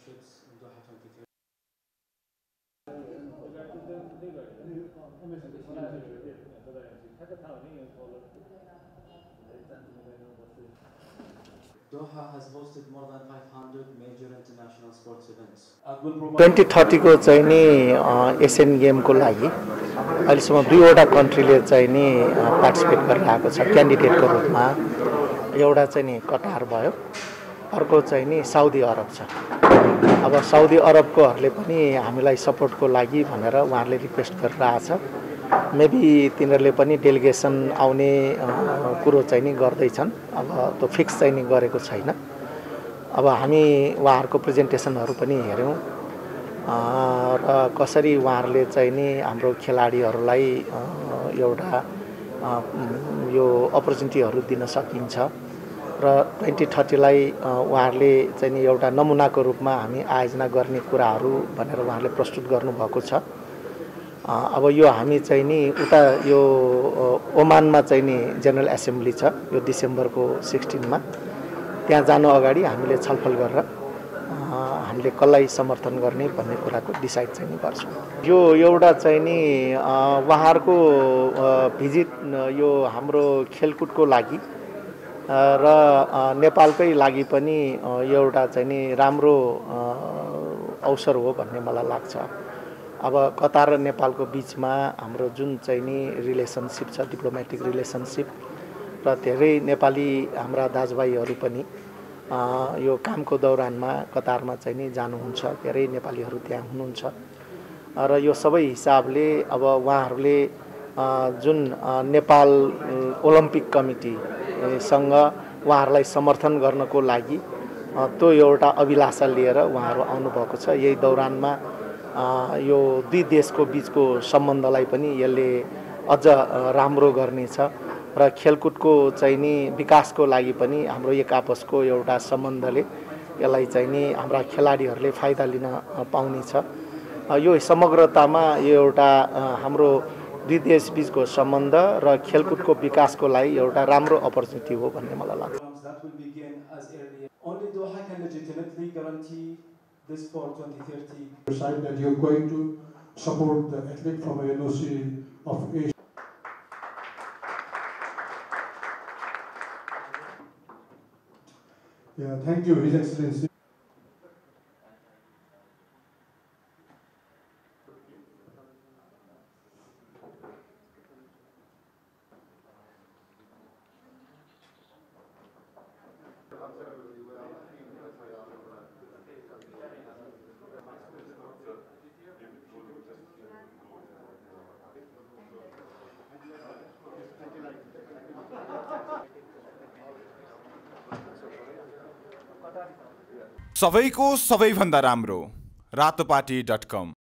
Doha has hosted more than 500 major international sports events. 2030 को चाहिँ नि एसियन गेमको लागि अहिलेसम्म 2वटा कन्ट्रीले चाहिँ नि पार्टिसिपेट गरिरहेको छ क्यान्डिडेटको रूपमा। एउटा चाहिँ नि कतार भयो, अर्को चाहिँ नि साउदी अरब छ। अब साउदी अरबकोहरूले पनि हामीलाई सपोर्टको लागि भनेर उहाँहरूले रिक्वेस्ट गरिरहेछ। मेबी तिनीहरूले पनि डेलिगेसन आउने कुरो चाहिँ नि गर्दैछन्। अब त्यो फिक्स चाहिँ नि गरेको छैन। अब हामी उहाँहरूको प्रेजेन्टेसनहरू पनि हेऱ्यौँ र कसरी उहाँहरूले चाहिँ नि हाम्रो खेलाडीहरूलाई एउटा यो अपर्च्युनिटीहरू दिन सकिन्छ र 2030 लाई उहाँहरूले चाहिँ नि एउटा नमुनाको रूपमा हामी आयोजना गर्ने कुराहरू भनेर उहाँहरूले प्रस्तुत गर्नुभएको छ। अब यो हामी चाहिँ नि उता यो ओमानमा चाहिँ नि जनरल एसेम्ब्ली छ यो डिसेम्बरको 16 मा। त्यहाँ जानु अगाडि हामीले छलफल गरेर हामीले कसलाई समर्थन गर्ने भन्ने कुराको डिसाइड चाहिँ नि गर्छौँ। यो एउटा चाहिँ नि उहाँहरूको भिजिट यो हाम्रो खेलकुदको लागि र नेपालकै लागि पनि एउटा चाहिँ नि राम्रो अवसर हो भन्ने मलाई लाग्छ। अब कतार र नेपालको बिचमा हाम्रो जुन चाहिँ नि रिलेसनसिप छ, डिप्लोमेटिक रिलेसनसिप, र धेरै नेपाली हाम्रा दाजुभाइहरू पनि यो कामको दौरानमा कतारमा चाहिँ नि जानुहुन्छ। धेरै नेपालीहरू त्यहाँ हुनुहुन्छ र यो सबै हिसाबले अब उहाँहरूले जुन नेपाल ओलम्पिक कमिटीसँग उहाँहरूलाई समर्थन गर्नको लागि त्यो एउटा अभिलाषा लिएर उहाँहरू आउनुभएको छ। यही दौरानमा यो दुई देशको बिचको सम्बन्धलाई पनि यसले अझ राम्रो गर्नेछ र खेलकुदको चाहिँ नि विकासको लागि पनि हाम्रो एक आपसको एउटा सम्बन्धले यसलाई चाहिँ नि हाम्रा खेलाडीहरूले फाइदा लिन पाउनेछ। यो समग्रतामा यो एउटा हाम्रो दुई देश बिचको सम्बन्ध र खेलकुदको विकासको लागि एउटा राम्रो अपर्च्युनिटी हो भन्ने मलाई लाग्छ। Only Doha can legitimately guarantee this for 2030. Decide that you're going to support the athlete from a NOC of Asia. Yeah, thank you, His Excellency. सबैको सबैभन्दा राम्रो रातोपाटी.com